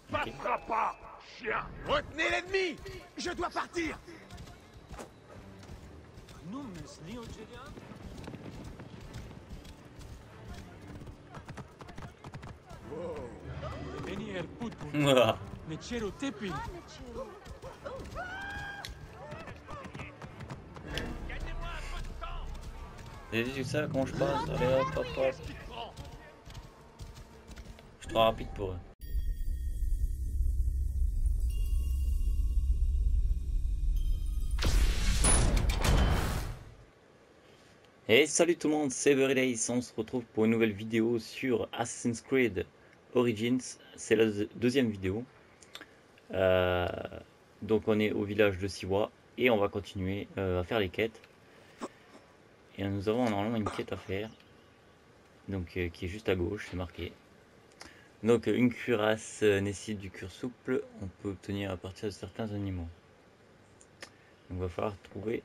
passera pas, chien. Retenez l'ennemi! Je dois partir! Ouah. J'ai dit ça, comment je passe? Allez hop hop hop. Je suis trop rapide pour eux. Et salut tout le monde, c'est Everydays, on se retrouve pour une nouvelle vidéo sur Assassin's Creed Origins, c'est la deuxième vidéo. Donc on est au village de Siwa et on va continuer à faire les quêtes. Et nous avons normalement une quête à faire, donc qui est juste à gauche, c'est marqué. Donc une cuirasse nécessite du cuir souple, on peut obtenir à partir de certains animaux. Donc il va falloir trouver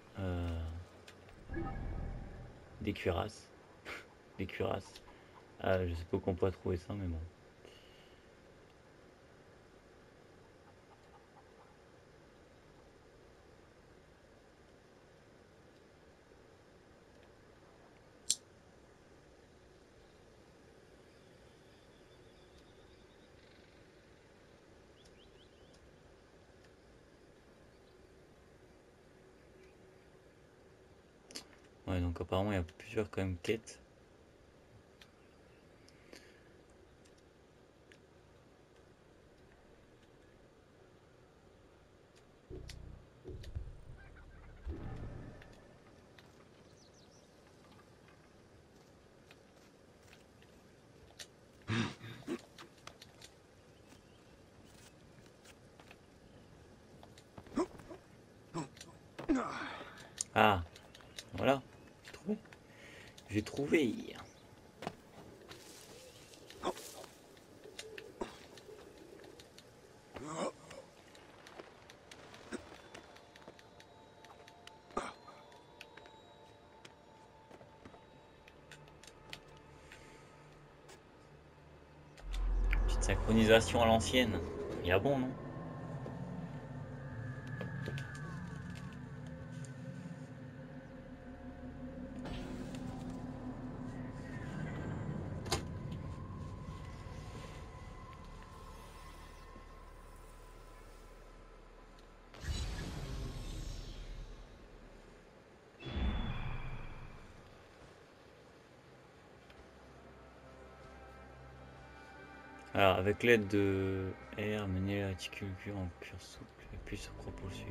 des cuirasses. Des cuirasses. Ah, je sais pas qu'on peut trouver ça, mais bon. Ouais, donc apparemment il y a plusieurs quand même quêtes. Ah, voilà, j'ai trouvé. J'ai trouvé. Petite synchronisation à l'ancienne. Il y a bon, non? Alors, avec l'aide de R, mener la réticule en cuir souple et puis se propulser.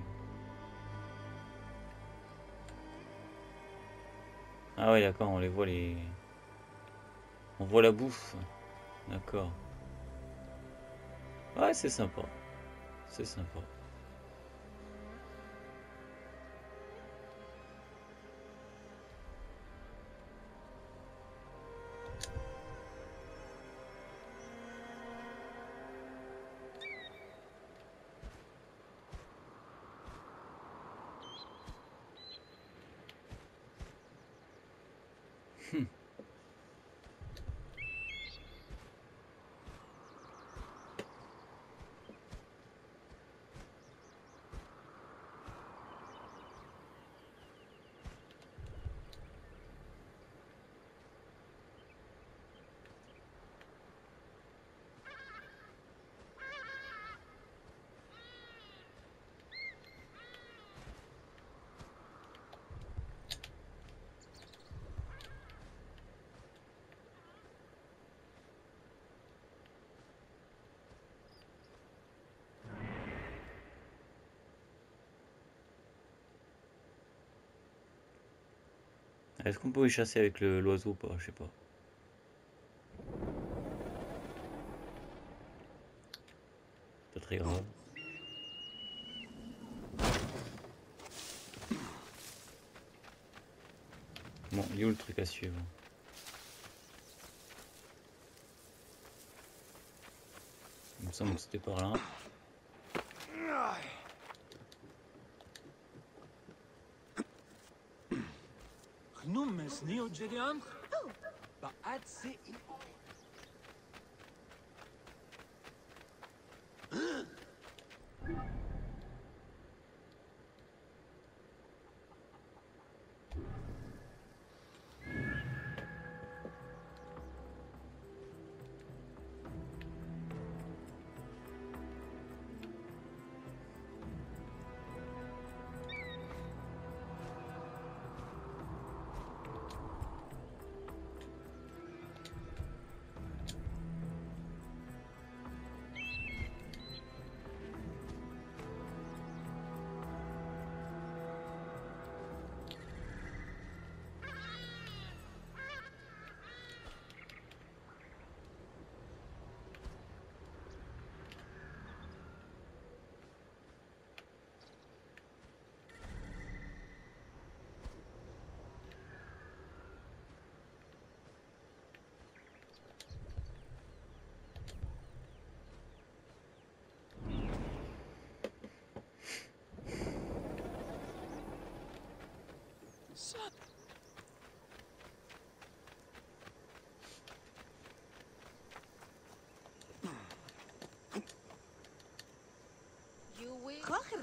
Ah ouais, d'accord, on les voit les... On voit la bouffe. D'accord. Ouais, c'est sympa. C'est sympa. Est-ce qu'on peut y chasser avec l'oiseau ou pas? Je sais pas. Pas très grave. Bon, il est où le truc à suivre? Il me semble que c'était par là.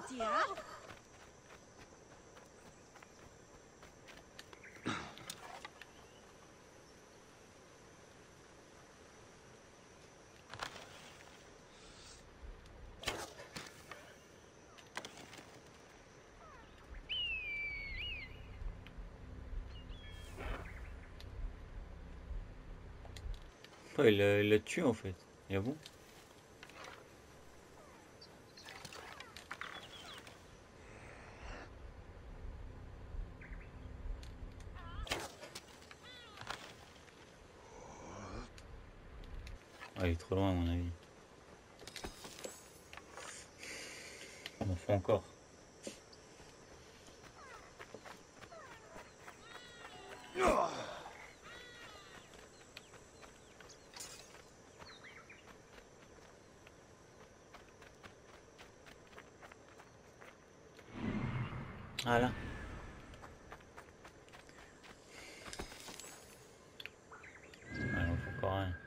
partir, hein? Ouais, il l'a tué en fait. Et ah bon? Ah, il est trop loin à mon avis. On en fait encore. Ah là. Ah, on fait encore un.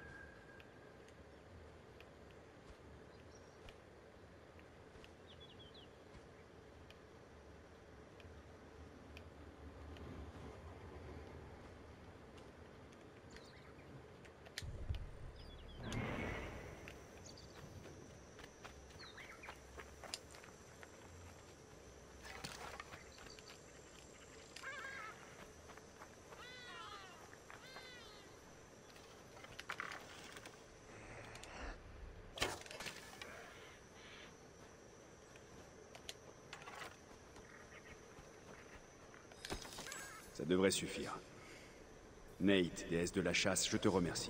Ça devrait suffire. Nate, déesse de la chasse, je te remercie.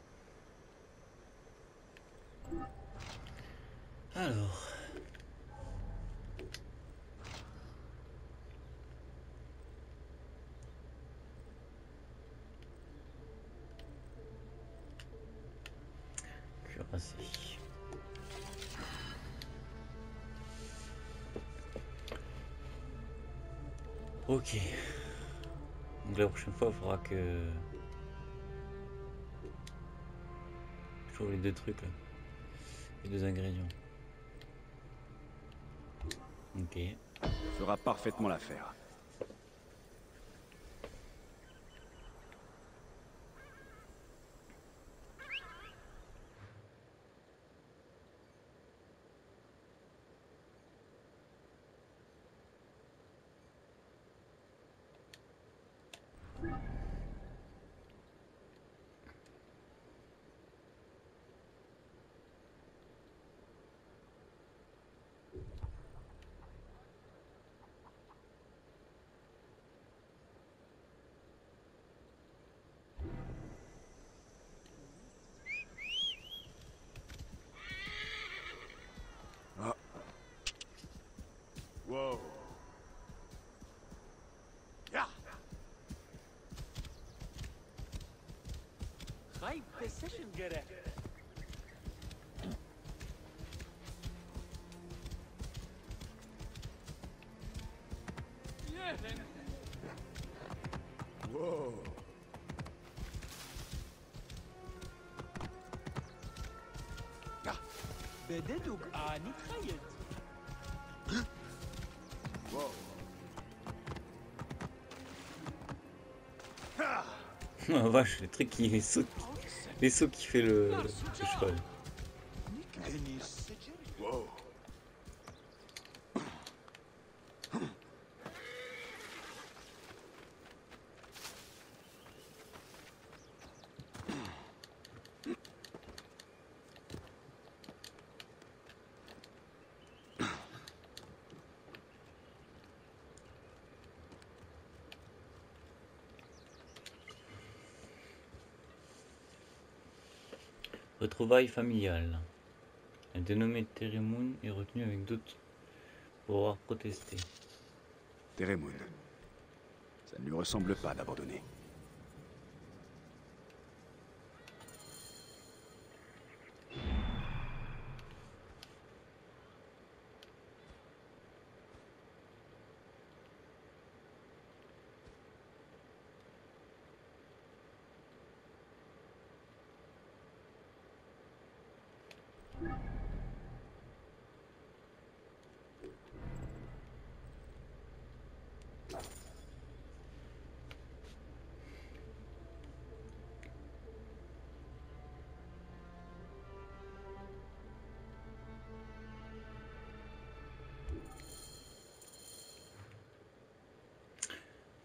Alors. Cuirassé. Ok. Donc la prochaine fois, il faudra que je trouve les deux trucs là. Les deux ingrédients. Ok. Fera parfaitement l'affaire. Ah. Wow. Ja. High precision gerecht. Wow. بددوك آني خيط. Wow. Oh vache, le truc qui saute. Les sauts qui fait le cheval. Wow. Retrouvailles familiales. Un dénommé Teremoun est retenu avec d'autres pour avoir protesté. Teremoun. Ça ne lui ressemble pas d'abandonner.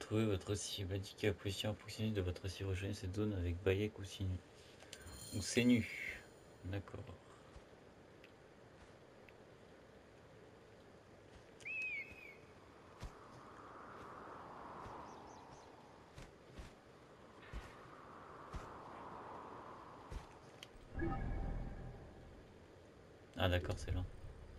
Trouvez votre cible, indiquez la position approximative de votre cible, rejoignez cette zone avec Bayek ou Sinu. Ou Senu. D'accord. Ah d'accord, c'est là.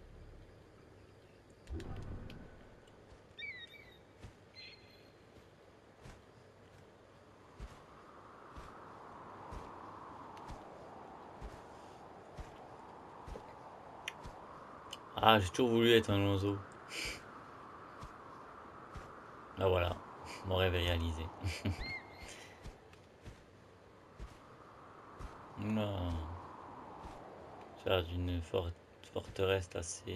Ah, j'ai toujours voulu être un oiseau. Ah voilà, mon rêve est réalisé. Non. Ça, d'une forteresse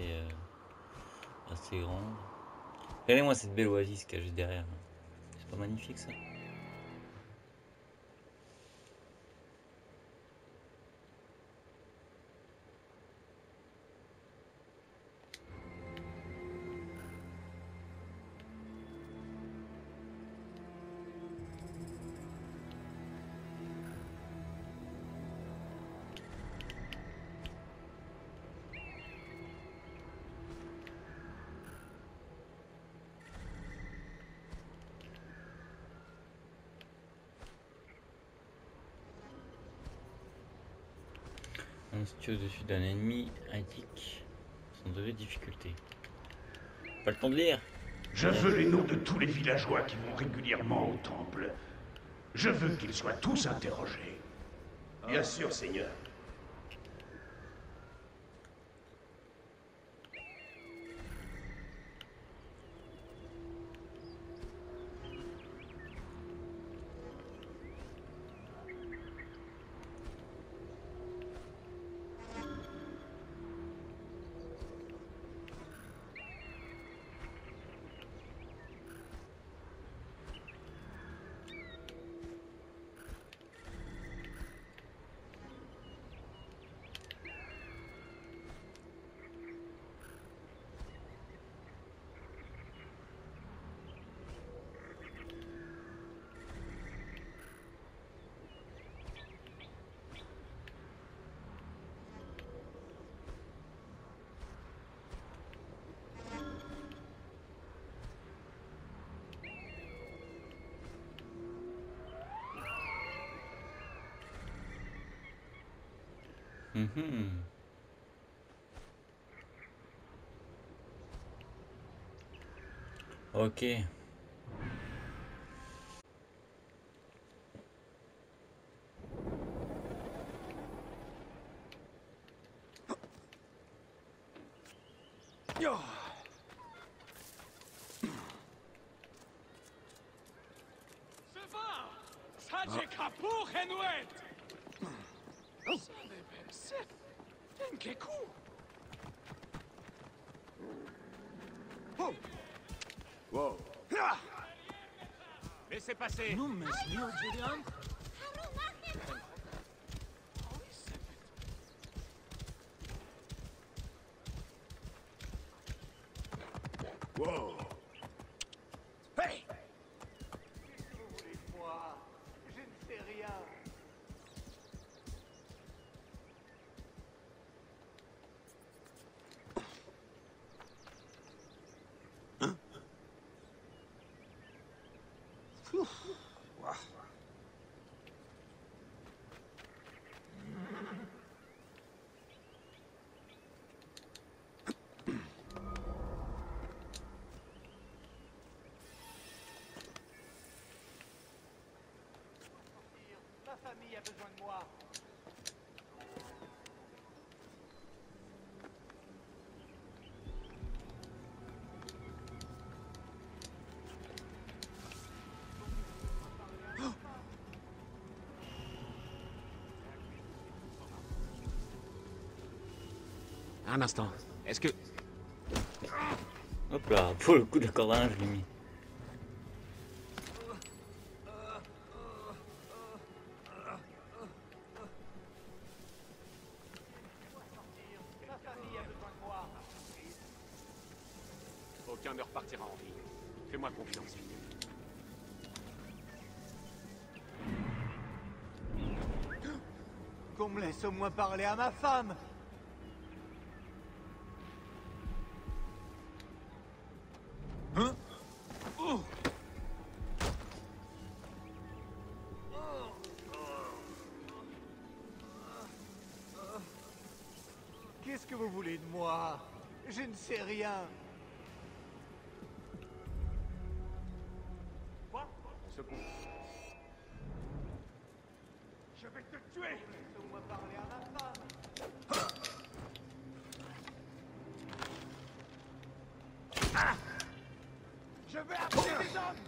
assez grande. Regardez-moi cette belle oasis qu'il y a juste derrière. C'est pas magnifique ça? Un situé au-dessus d'un ennemi indique son degré de difficulté. Pas le temps de lire. Je veux les noms de tous les villageois qui vont régulièrement au temple. Je veux qu'ils soient tous interrogés. Bien sûr, Seigneur. Mhm. Ok. Saje kapur henwet. Sef. Enkeku. Wow. Laissez passer. Nu mesnio Julian. Wow. Hey! Moi, je ne sais rien. Ma famille a besoin de moi. Un instant. Est-ce que... Hop là, pour le coup de cordage, je l'ai mis. Ma famille a besoin de moi. Aucun ne repartira en vie. Fais-moi confiance. Qu'on me laisse au moins parler à ma femme. Hein? Qu'est-ce que vous voulez de moi? Je ne sais rien. Quoi? Secours. Je vais te tuer! Laisse-moi parler à ma femme. Je vais appeler des hommes!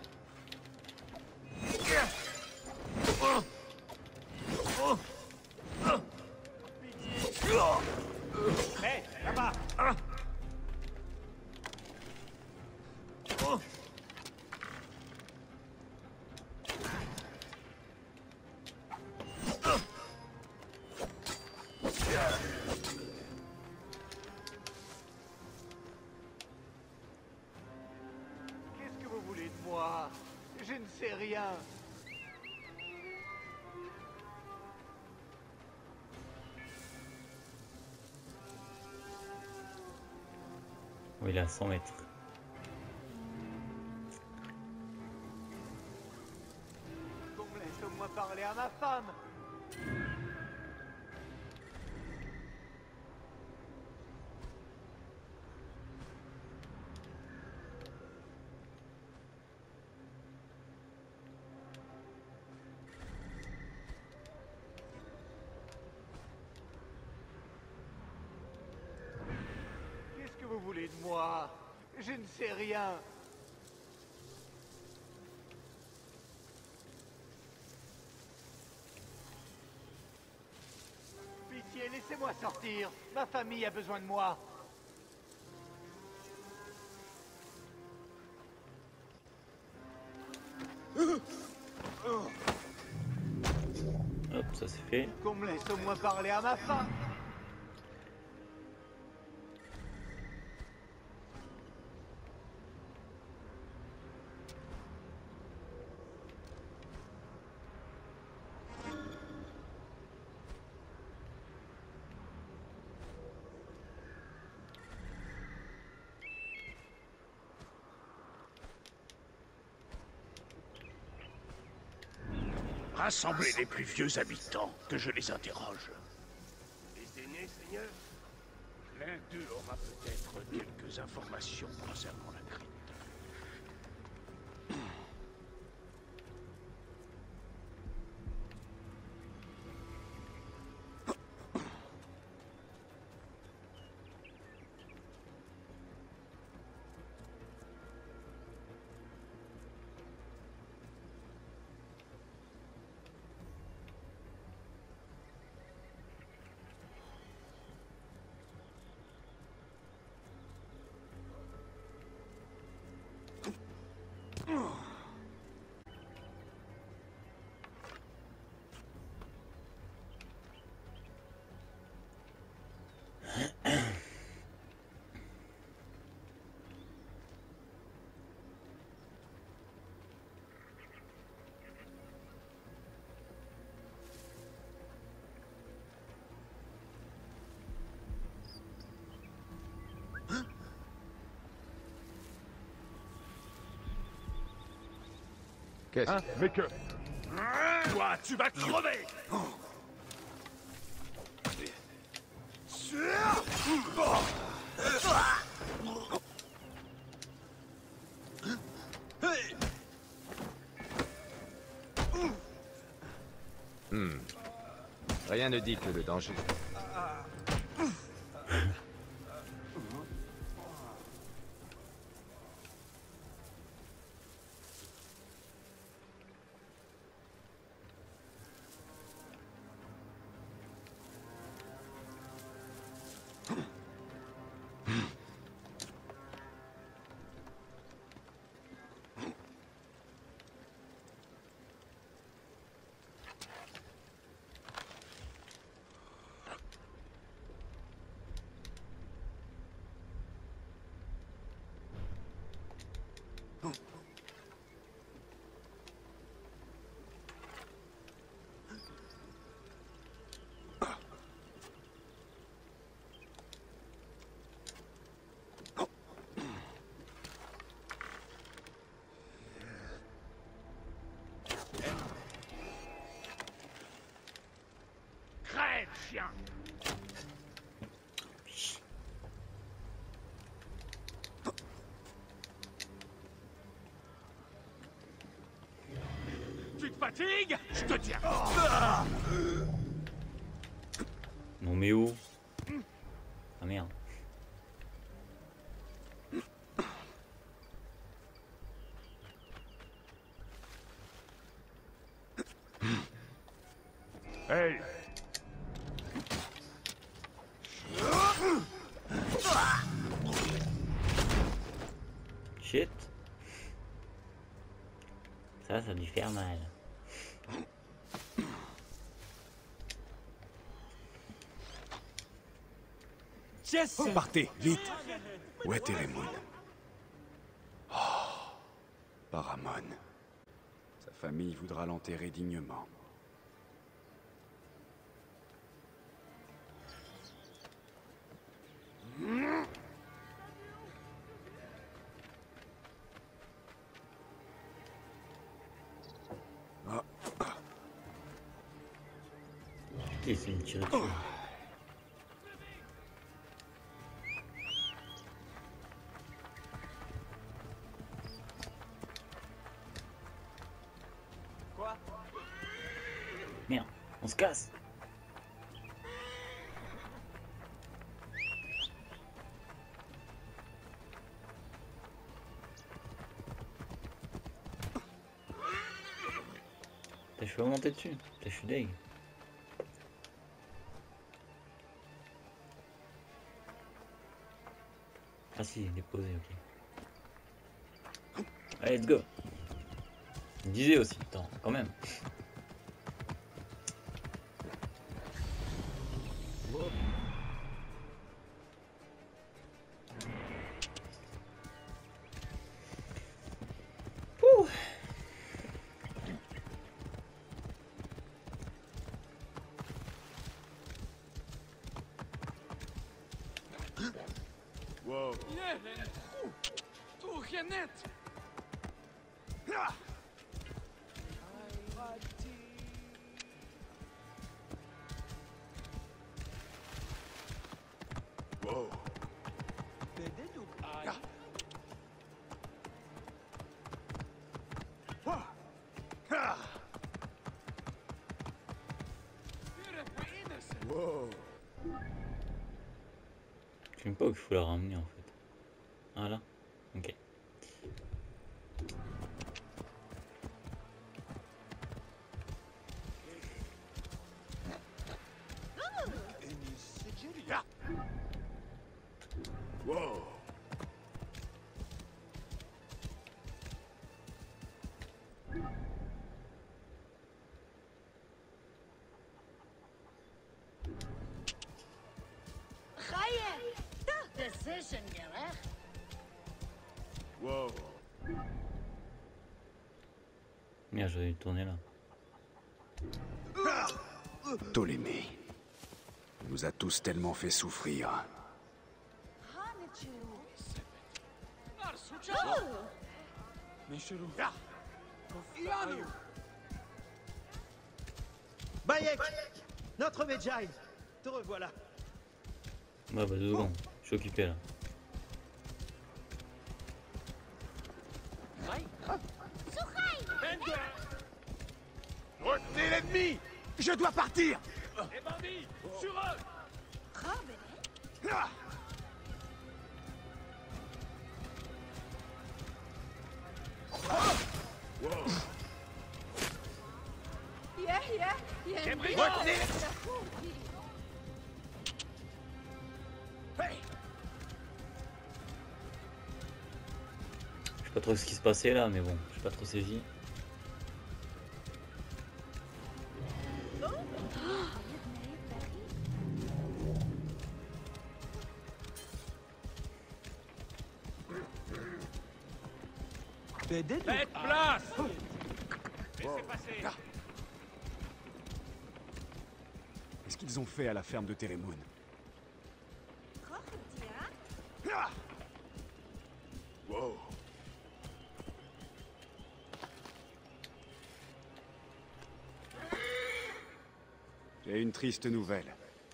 Hé, là-bas! Qu'est-ce que vous voulez de moi? Je ne sais rien. Oh, il est à 100 mètres. Qu'on me laisse au moins parler à ma femme. Qu'est-ce que vous voulez de moi? Je ne sais rien. Pitié, laissez-moi sortir. Ma famille a besoin de moi. Hop, ça c'est fait. Qu'on me laisse au moins parler à ma femme. Rassemblez les plus vieux habitants, que je les interroge. Les aînés, Seigneur? L'un d'eux aura peut-être quelques informations concernant la crypte. Qu'est-ce Hein? Mais que... Toi, tu vas crever! Rien ne dit que le danger. chien. Tu te fatigues? Je te tiens. Non mais où? Ah merde. Hey, Shit. Ça a dû faire mal. Yes! Partez, vite! Où est Térémoun? Oh, Paramon. Sa famille voudra l'enterrer dignement. Putain, c'est une tirée dessus. Quoi? Merde, on se casse. Putain, je peux monter dessus. Putain, je suis deg. Ah si, il est posé, ok. Allez, let's go. Il me disait aussi, attends, quand même. Ouh. Wow. Jeden! Tu rien net! Wow. Wow. Je sais même pas où il faut la ramener en fait. Ah là? Ok. Wow. Decision, Gareth. Wow. Merde, j'aurais dû tourner là. Ptolémée. Il nous a tous tellement fait souffrir. Bayek! Notre Medjay! Te revoilà! Ouais, bah 2 secondes. Je suis occupé là. retenez l'ennemi. Je dois partir. Les bandits! Sur eux! Ah. Les brigands! Retenez. Hey. Je sais pas trop ce qui se passait là, mais bon, j'ai pas trop saisi. Faites place! Laissez passer! Qu'est-ce qu'ils ont fait à la ferme de Térémoun? Ah. Wow. J'ai une triste nouvelle.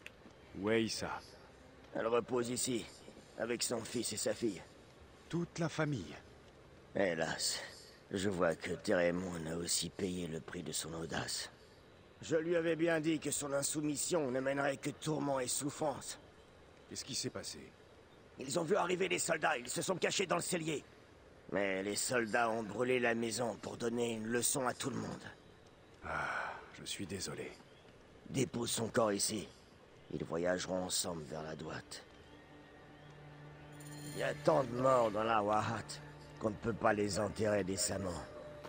Où est Issa? Elle repose ici, avec son fils et sa fille. Toute la famille. Hélas, je vois que Térémon a aussi payé le prix de son audace. Je lui avais bien dit que son insoumission ne mènerait que tourments et souffrances. Qu'est-ce qui s'est passé? Ils ont vu arriver les soldats, ils se sont cachés dans le cellier. Mais les soldats ont brûlé la maison pour donner une leçon à tout le monde. Ah, je suis désolé. Dépose son corps ici. Ils voyageront ensemble vers la droite. Il y a tant de morts dans la Wahat qu'on ne peut pas les enterrer décemment.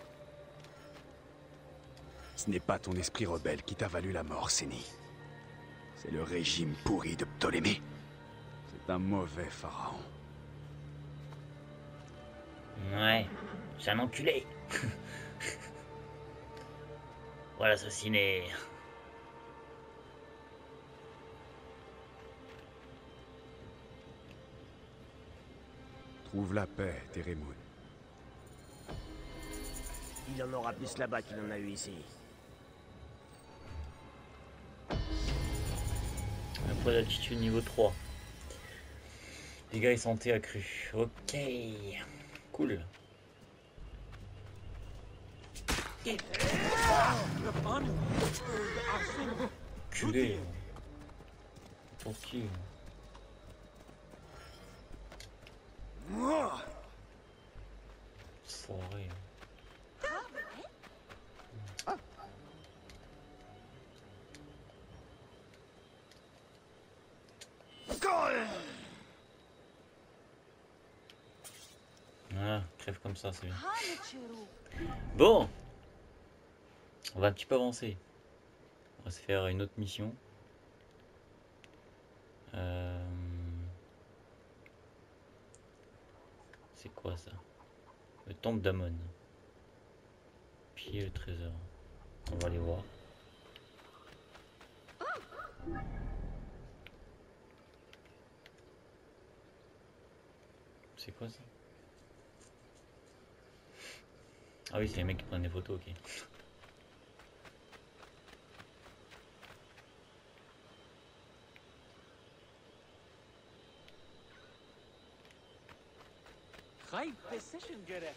Ce n'est pas ton esprit rebelle qui t'a valu la mort, Séni. C'est le régime pourri de Ptolémée. C'est un mauvais pharaon. Ouais, c'est un enculé. Voilà, assassiné. Trouve la paix, Térémon. Il y en aura plus là-bas qu'il en a eu ici. Un point d'altitude niveau 3. Dégâts et santé accrus. Ok. Cool. Culé. Tranquille. Foiré. Ah, crève comme ça, c'est bien. Bon, on va un petit peu avancer. On va se faire une autre mission. C'est quoi ça? Le temple d'Amon. Puis le trésor. On va aller voir. C'est quoi ça? Ah oui, c'est les mecs qui prennent des photos, ok. خايف بالسيشن جرى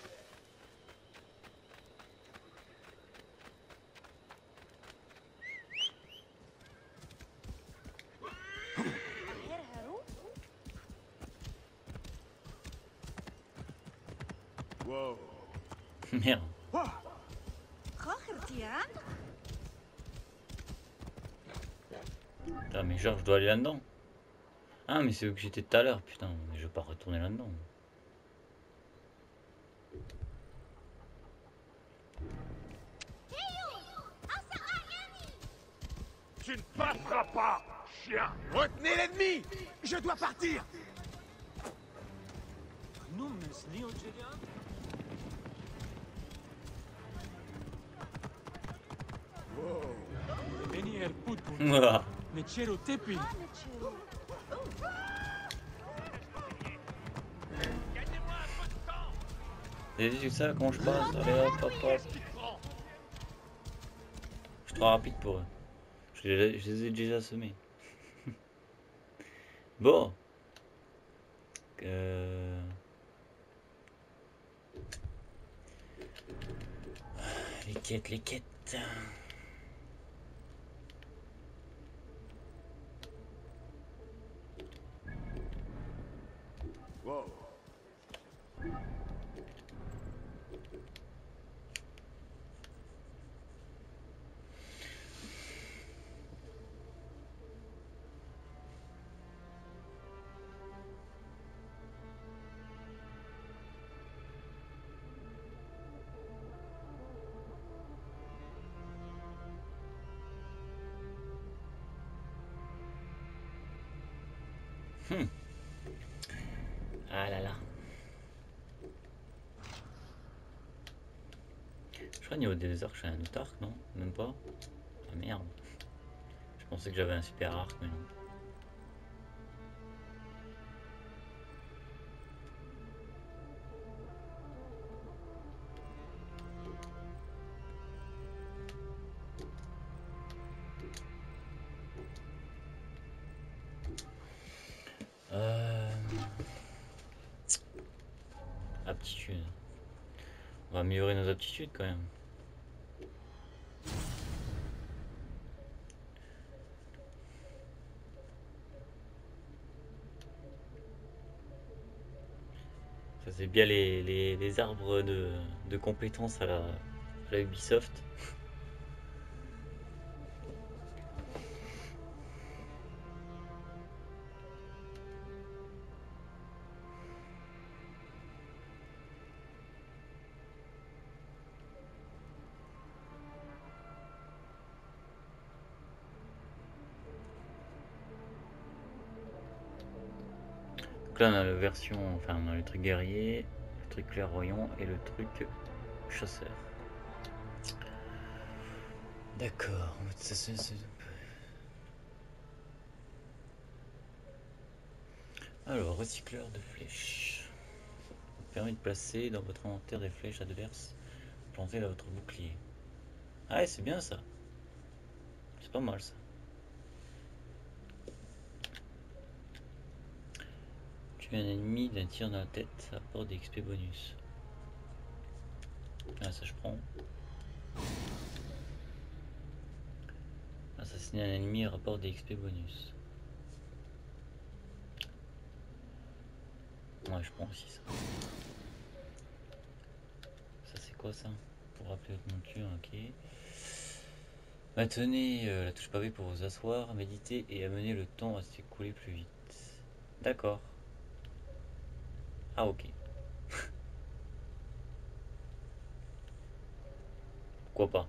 Wow. Merde. Putain, mais genre, je dois aller là-dedans. Ah, mais c'est où que j'étais tout à l'heure, putain. Mais je vais pas retourner là-dedans. Tu ne passeras pas, chien! Retenez l'ennemi! Je dois partir! nous من سنين وجريان بني اربود Ouah. نتشيرو تيبي Vous avez vu ça, comment je passe? Allez hop, hop, hop. Je suis trop rapide pour eux. Je les ai déjà semés. Bon. Les quêtes, les quêtes. Wow. Ah là là. Je crois niveau des arcs, j'ai un autre arc, non? Même pas? Ah merde. Je pensais que j'avais un super arc, mais non. aptitudes. On va améliorer nos aptitudes quand même. Ça c'est bien les arbres de compétences à la Ubisoft. Donc là on a la version, enfin on a le truc guerrier, le truc clairvoyant et le truc chasseur. D'accord. Alors, recycleur de flèches. Permet de placer dans votre inventaire des flèches adverses plantées dans votre bouclier. Ah ouais, c'est bien ça. C'est pas mal ça. Tuer un ennemi d'un tir dans la tête, ça apporte des XP bonus. Ah ça je prends. Assassiner un ennemi rapporte des XP bonus. Ouais, je prends aussi ça. Ça c'est quoi ça? Pour rappeler votre monture, ok. Maintenez la touche pavé pour vous asseoir, méditer et amener le temps à s'écouler plus vite. D'accord. Ah ok. Pourquoi pas?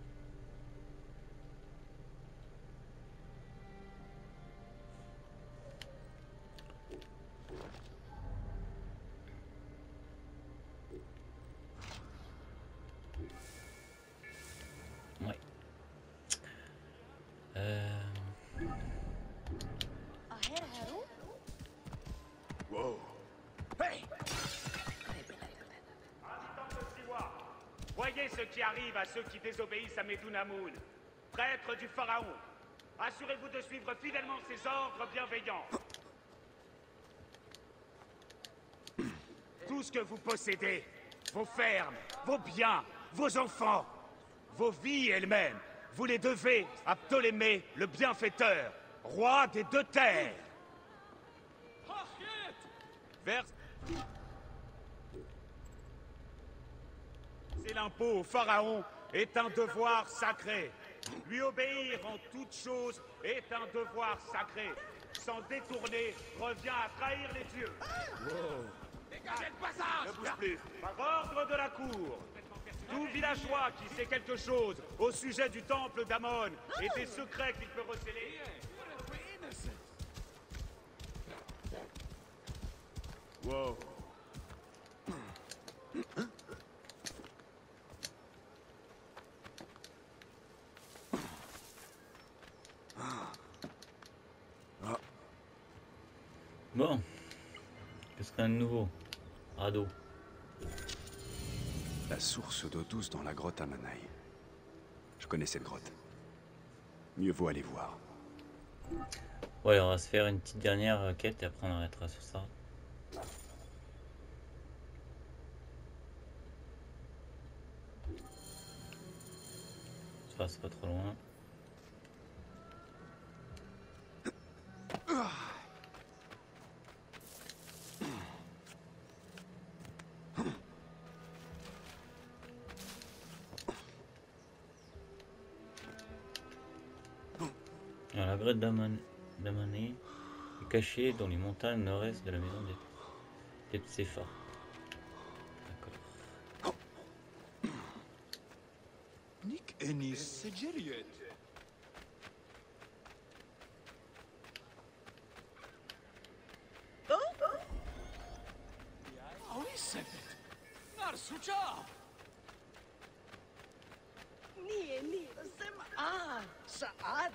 Ouais. Wow. Hey! Voyez ce qui arrive à ceux qui désobéissent à Medunamun, prêtre du pharaon. Assurez-vous de suivre fidèlement ses ordres bienveillants. Tout ce que vous possédez, vos fermes, vos biens, vos enfants, vos vies elles-mêmes, vous les devez à Ptolémée, le bienfaiteur, roi des deux terres. C'est l'impôt au pharaon est un devoir sacré. Lui obéir en toutes choses est un devoir sacré. S'en détourner revient à trahir les dieux. Dégagez le passage! Ne bouge plus. Par ordre de la cour, tout villageois qui sait quelque chose au sujet du temple d'Amon et des secrets qu'il peut receler. Wow. Bon. Qu'est-ce qu'il y a de nouveau? Radeau. La source d'eau douce dans la grotte à Manaï. Je connais cette grotte. Mieux vaut aller voir. Ouais, on va se faire une petite dernière quête et après on arrêtera sur ça. Ça, c'est pas trop loin. Alors, la grotte d'Amané est cachée dans les montagnes nord-est de la maison des Tsefa. D'accord. Nick Ennis Segeriet. Ah oui, c'est Narsucha. Ni, Saad.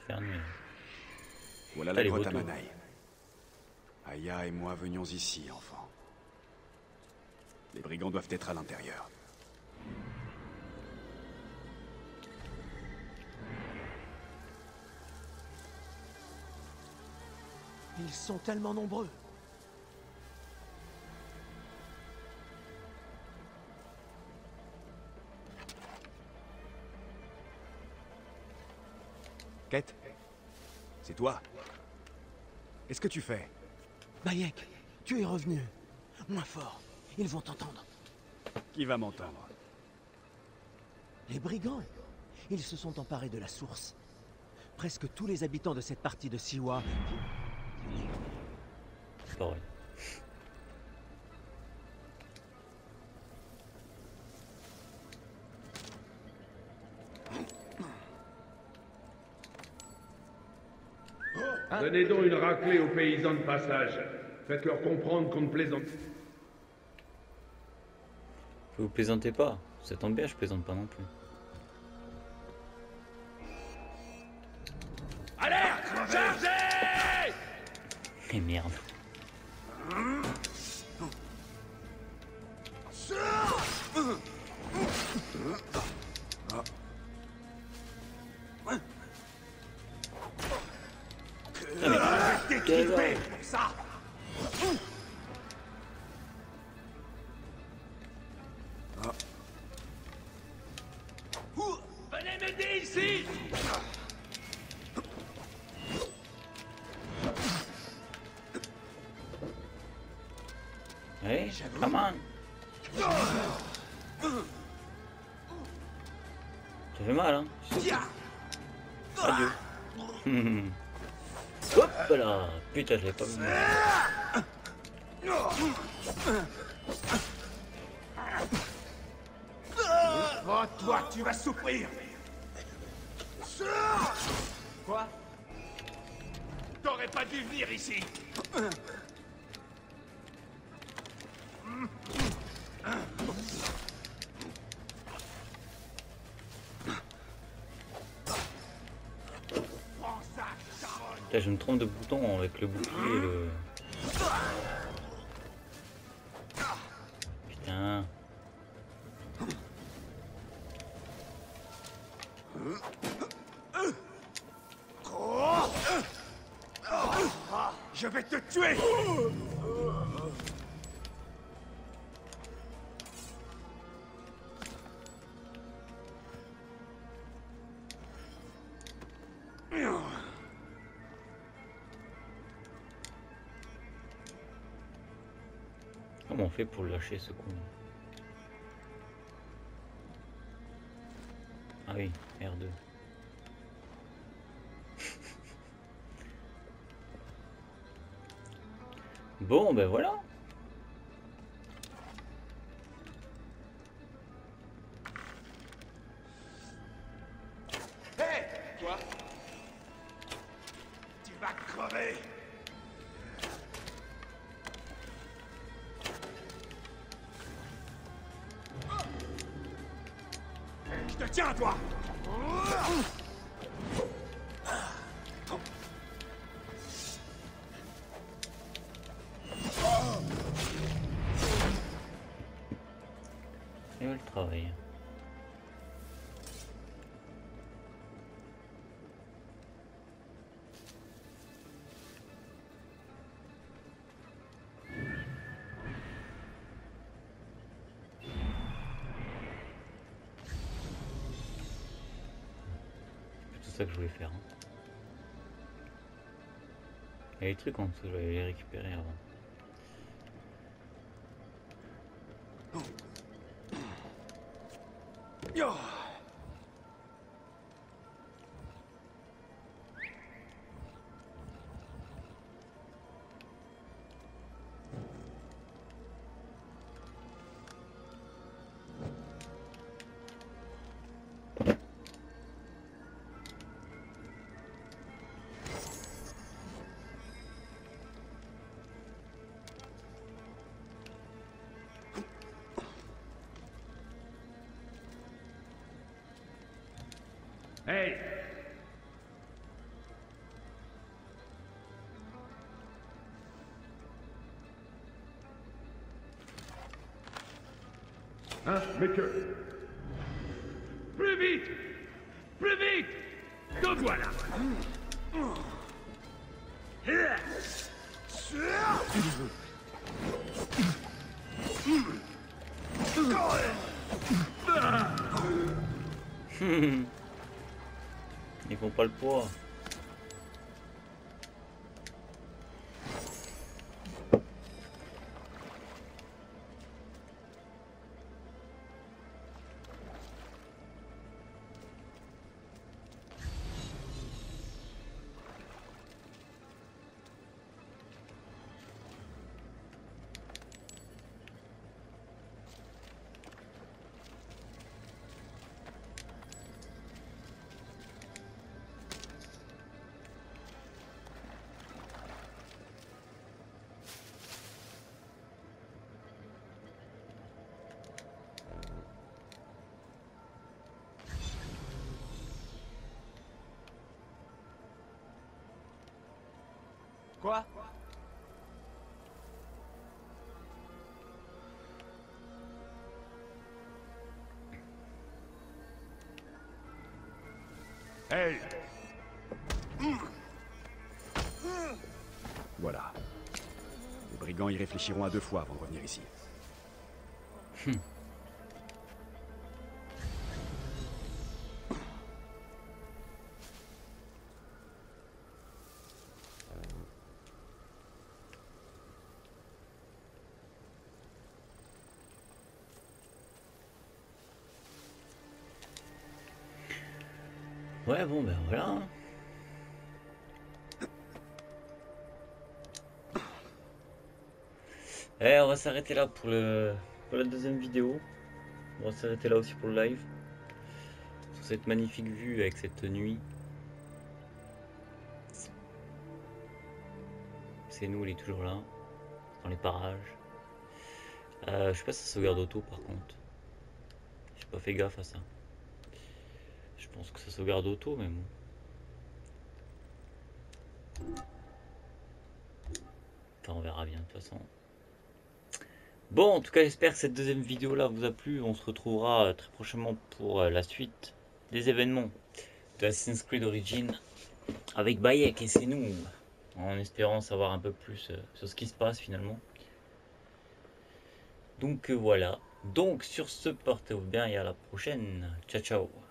faire nuit. Voilà Ah, la les grotte à motos. Manaï. Aya et moi venions ici, enfant. Les brigands doivent être à l'intérieur. Ils sont tellement nombreux. Kate, c'est toi. Qu'est-ce que tu fais? Bayek, tu es revenu. Moins fort. Ils vont t'entendre. Qui va m'entendre? Les brigands, ils se sont emparés de la source. Presque tous les habitants de cette partie de Siwa. C'est pas vrai. Donnez donc une raclée aux paysans de passage. Faites-leur comprendre qu'on ne plaisante. Vous plaisantez pas. Ça tombe bien, je plaisante pas non plus. Alerte! Chargez! Et merde. T'équiper pour ça! Venez m'aider ici! Allez, come on. Ça fait mal, hein. Adieu. Hop là. Putain, je l'ai pas vu. Oh, toi, tu vas souffrir! Quoi? T'aurais pas dû venir ici! Prends ça, Sharon! Putain, je me trompe de bouton avec le bouclier et le... Putain. Je vais te tuer! Comment on fait pour le lâcher ce con? Ah oui, R2. Bon, ben voilà. Hé! Toi? Tu vas crever! Je te tiens, toi! Et le travail. C'est tout ça que je voulais faire. Hein. Il y a des trucs en dessous, je vais les récupérer avant. Yo. Hey! Hein? Mais que... Plus vite! Plus vite! Te voilà! Ils font pas le poids. Quoi? Hey! Voilà. Les brigands y réfléchiront à 2 fois avant de revenir ici. Ouais, bon, ben voilà. Eh, on va s'arrêter là pour la deuxième vidéo. On va s'arrêter là aussi pour le live. Sur cette magnifique vue avec cette nuit. C'est nous, il est toujours là. Dans les parages. Je sais pas si ça sauvegarde auto par contre. J'ai pas fait gaffe à ça. Je pense que ça sauvegarde auto, mais bon. Enfin, on verra bien de toute façon. Bon, en tout cas, j'espère que cette deuxième vidéo là vous a plu. On se retrouvera très prochainement pour la suite des événements de Assassin's Creed Origins avec Bayek et c'est nous, en espérant savoir un peu plus sur ce qui se passe finalement. Donc voilà. Donc sur ce, portez-vous bien et à la prochaine. Ciao ciao.